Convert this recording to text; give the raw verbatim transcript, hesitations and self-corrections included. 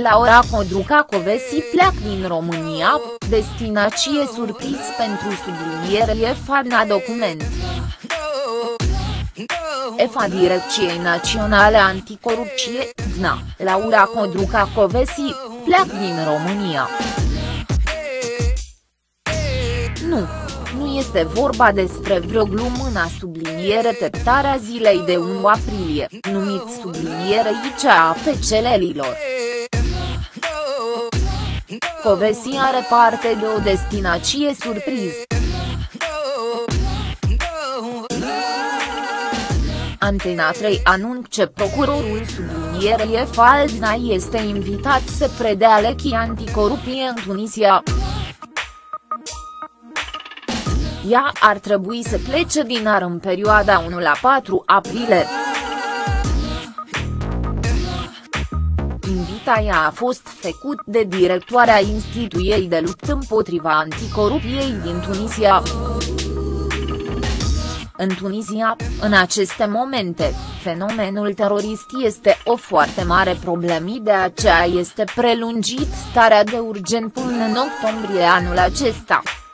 Laura Codruca-Kövesi pleacă din România, destinație surpriz pentru subliniere F A D N A document. F A Direcției Naționale Anticorupție, D N A, Laura Codruca-Kövesi, pleacă din România. Nu. Nu este vorba despre vreo glumă, subliniere teptarea zilei de unu aprilie, numit subliniere I C A pe celelilor. Kövesi are parte de o destinație surpriz. Antena trei anunță procurorul sublinierei F al D N A este invitat să predea lechii anticorupție în Tunisia. Ea ar trebui să plece din ar în perioada unu la patru aprilie. Invitația a fost făcută de directoarea Instituției de luptă împotriva anticorupției din Tunisia. În Tunisia, în aceste momente, fenomenul terorist este o foarte mare problemă, de aceea este prelungit starea de urgență până în octombrie anul acesta.